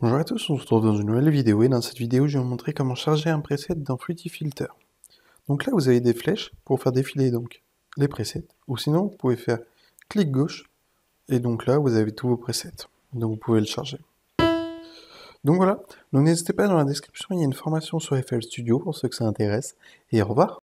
Bonjour à tous, on se retrouve dans une nouvelle vidéo et dans cette vidéo je vais vous montrer comment charger un preset dans Fruity Filter. Donc là vous avez des flèches pour faire défiler donc les presets, ou sinon vous pouvez faire clic gauche et donc là vous avez tous vos presets, donc vous pouvez le charger. Donc voilà, donc n'hésitez pas, dans la description il y a une formation sur FL Studio pour ceux que ça intéresse et au revoir.